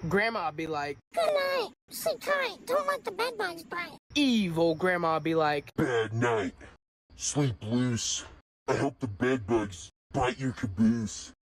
Grandma'd be like, good night. Sleep tight. Don't let the bed bugs bite. evil Grandma'd be like, bad night. Sleep loose. I hope the bedbugs bite your caboose.